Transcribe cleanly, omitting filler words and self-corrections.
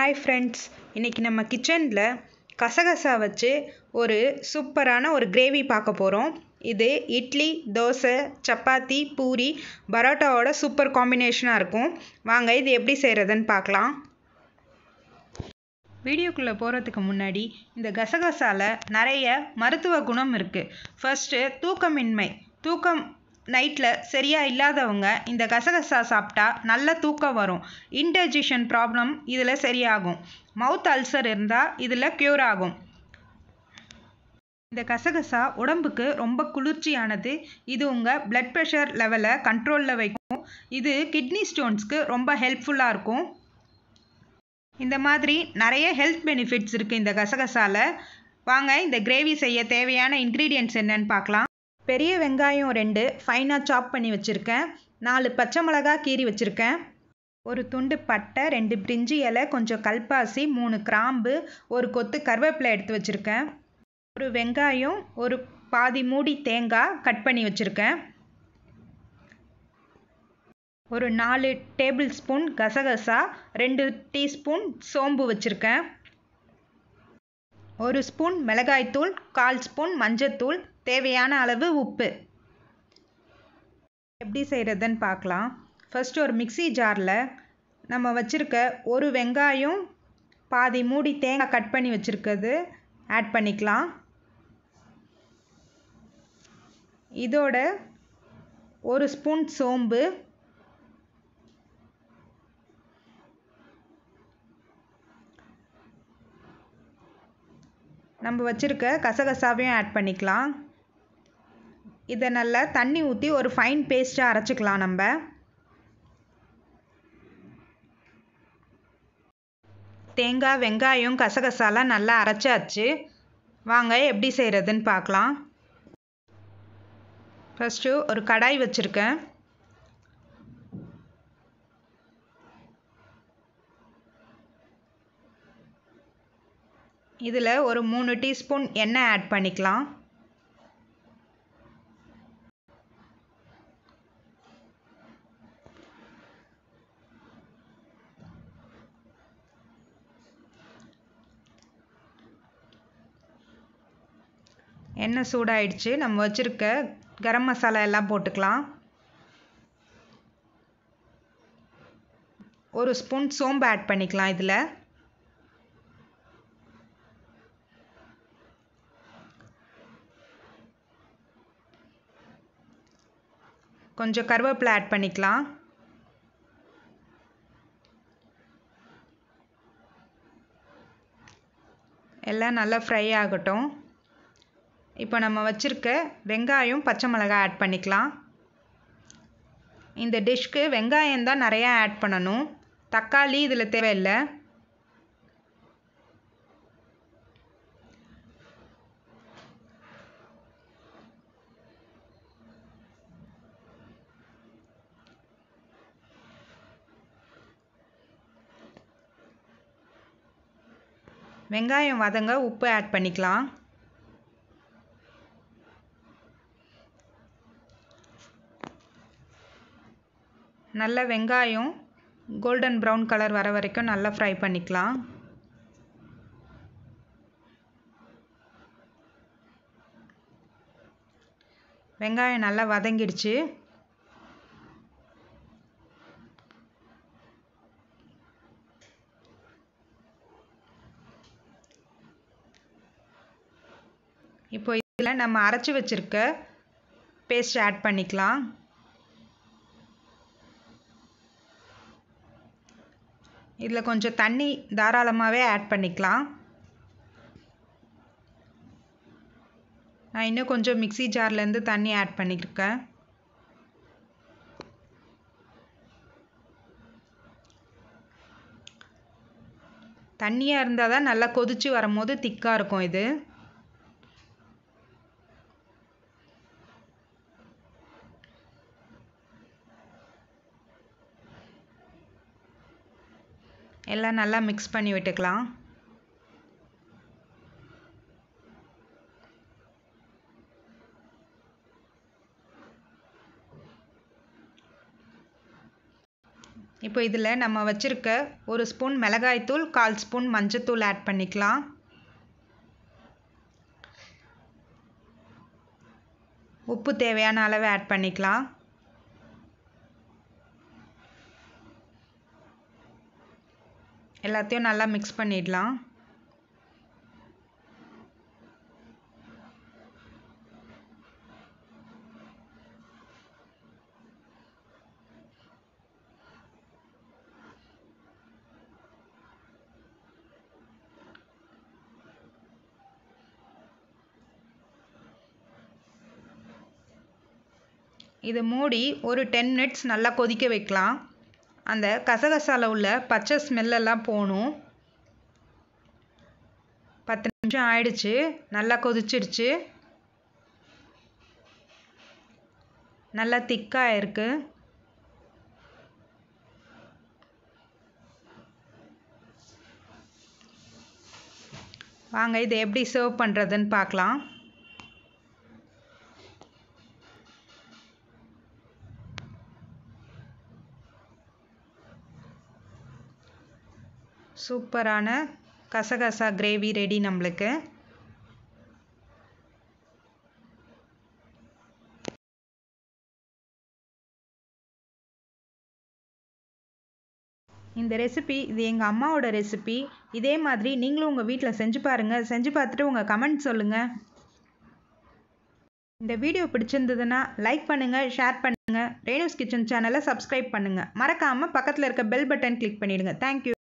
Hi friends, இன்றைக்கி நம்ம கிச்சனில் கசகசா வச்சு ஒரு சூப்பரான ஒரு கிரேவி பார்க்க போகிறோம். இது இட்லி, தோசை, சப்பாத்தி, பூரி, பரோட்டாவோட சூப்பர் காம்பினேஷனாக இருக்கும். வாங்க இது எப்படி செய்கிறதுன்னு பார்க்கலாம். வீடியோக்குள்ளே போகிறதுக்கு முன்னாடி இந்த கசகசாவில் நிறைய மருத்துவ குணம் இருக்குது. ஃபர்ஸ்ட்டு தூக்கம் நைட்டில் சரியாக இல்லாதவங்க இந்த கசகசா சாப்பிட்டா நல்ல தூக்கம் வரும். இன்டைஜஷன் ப்ராப்ளம் இதில் சரியாகும். மவுத் அல்சர் இருந்தால் இதில் க்யூர் ஆகும். இந்த கசகசா உடம்புக்கு ரொம்ப குளிர்ச்சியானது. இது உங்கள் பிளட் ப்ரெஷர் லெவலை கண்ட்ரோலில் வைக்கும். இது கிட்னி ஸ்டோன்ஸ்க்கு ரொம்ப ஹெல்ப்ஃபுல்லாக இருக்கும். இந்த மாதிரி நிறைய ஹெல்த் பெனிஃபிட்ஸ் இருக்குது இந்த கசகசாவில். வாங்க இந்த கிரேவி செய்ய தேவையான இன்க்ரீடியன்ட்ஸ் என்னன்னு பார்க்கலாம். பெரிய வெங்காயம் 2 ஃபைனாக சாப் பண்ணி வச்சுருக்கேன். 4 பச்சை மிளகா கீறி வச்சுருக்கேன். ஒரு துண்டு பட்டை, 2 பிரிஞ்சி இலை, கொஞ்சம் கல்பாசி, 3 கிராம்பு, ஒரு கொத்து கருவேப்பிலை எடுத்து வச்சுருக்கேன். ஒரு வெங்காயம், ஒரு பாதி மூடி தேங்காய் கட் பண்ணி வச்சுருக்கேன். ஒரு 4 டேபிள் ஸ்பூன் கசகசா, 2 டீஸ்பூன் சோம்பு வச்சுருக்கேன். 1 ஸ்பூன் மிளகாய்த்தூள், 1/4 ஸ்பூன் மஞ்சத்தூள், தேவையான அளவு உப்பு. எப்படி செய்கிறதுன்னு பார்க்கலாம். ஃபஸ்ட்டு ஒரு மிக்ஸி ஜாரில் நம்ம வச்சுருக்க ஒரு வெங்காயம், பாதி மூடி தேங்காய் கட் பண்ணி வச்சுருக்கிறது ஆட் பண்ணிக்கலாம். இதோட 1 ஸ்பூன் சோம்பு, நம்ம வச்சுருக்க கசகசாவையும் ஆட் பண்ணிக்கலாம். இதை நல்லா தண்ணி ஊற்றி ஒரு ஃபைன் பேஸ்ட்டாக அரைச்சிக்கலாம். நம்ம தேங்காய், வெங்காயம், கசகசாலாம் நல்லா அரைச்சாச்சு. வாங்க எப்படி செய்கிறதுன்னு பார்க்கலாம். ஃபஸ்ட்டு ஒரு கடாய் வச்சுருக்கேன். இதில் ஒரு 3 டீஸ்பூன் எண்ணெய் ஆட் பண்ணிக்கலாம். எண்ணெய் சூடாயிடுச்சு. நம்ம வச்சுருக்க கரம் மசாலா எல்லாம் போட்டுக்கலாம். 1 ஸ்பூன் சோம்பு ஆட் பண்ணிக்கலாம். இதில் கொஞ்சம் கருவேப்பிலை ஆட் பண்ணிக்கலாம். எல்லாம் நல்லா ஃப்ரை ஆகட்டும். இப்போ நம்ம வச்சுருக்க வெங்காயம், பச்சை மிளகாய் ஆட் பண்ணிக்கலாம். இந்த டிஷ்க்கு வெங்காயம் தான் நிறையா ஆட் பண்ணணும். தக்காளி இதில் தேவையில்லை. வெங்காயம் வதங்க உப்பு ஆட் பண்ணிக்கலாம். நல்ல வெங்காயம் கோல்டன் ப்ரௌன் கலர் வர வரைக்கும் நல்லா ஃப்ரை பண்ணிக்கலாம். வெங்காயம் நல்லா வதங்கிடுச்சு. இப்போ இதில் நம்ம அரைச்சி வச்சுருக்க பேஸ்ட் ஆட் பண்ணிக்கலாம். இதில் கொஞ்சம் தண்ணி தாராளமாகவே ஆட் பண்ணிக்கலாம். நான் இன்னும் கொஞ்சம் மிக்ஸி ஜார்லேருந்து தண்ணி ஆட் பண்ணியிருக்கேன். தண்ணியாக இருந்தால் தான் நல்லா கொதித்து வரும்போது திக்காக இருக்கும். இது எல்லாம் நல்லா மிக்ஸ் பண்ணி விட்டுக்கலாம். இப்போ இதில் நம்ம வச்சுருக்க 1 ஸ்பூன் மிளகாய்த்தூள், 1/4 ஸ்பூன் மஞ்சத்தூள் ஆட் பண்ணிக்கலாம். உப்பு தேவையான அளவு ஆட் பண்ணிக்கலாம். எல்லாத்தையும் நல்லா மிக்ஸ் பண்ணிடலாம். இது மூடி ஒரு 10 மினிட்ஸ் நல்லா கொதிக்க வைக்கலாம். அந்த கசகசால உள்ள பச்சை ஸ்மெல்லெல்லாம் போகணும். 10 நிமிஷம் ஆயிடுச்சு. நல்லா கொதிச்சிடுச்சு. நல்லா திக்காக இருக்கு. வாங்க இதை எப்படி சர்வ் பண்ணுறதுன்னு பார்க்கலாம். சூப்பரான கசகசா கிரேவி ரெடி நம்மளுக்கு. இந்த ரெசிபி இது எங்கள் அம்மாவோட ரெசிபி. இதே மாதிரி நீங்களும் உங்கள் வீட்டில் செஞ்சு பாருங்கள். செஞ்சு பார்த்துட்டு உங்கள் கமெண்ட் சொல்லுங்கள். இந்த வீடியோ பிடிச்சிருந்ததுன்னா லைக் பண்ணுங்கள், ஷேர் பண்ணுங்கள். ரேணுஸ் கிச்சன் சேனலை சப்ஸ்கிரைப் பண்ணுங்கள். மறக்காமல் பக்கத்தில் இருக்க பெல் பட்டன் கிளிக் பண்ணிவிடுங்க. தேங்க்யூ.